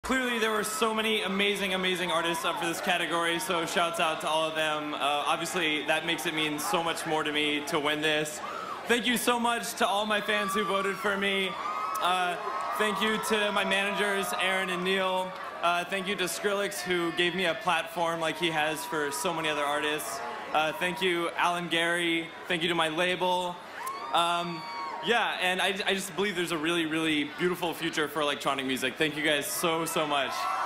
Clearly, there were so many amazing, amazing artists up for this category, so shouts out to all of them. Obviously, that makes it mean so much more to me to win this. Thank you so much to all my fans who voted for me. Thank you to my managers, Aaron and Neil. Thank you to Skrillex, who gave me a platform like he has for so many other artists. Thank you, Alan Gary. Thank you to my label. Yeah, and I just believe there's a really, really beautiful future for electronic music. Thank you guys so, so much.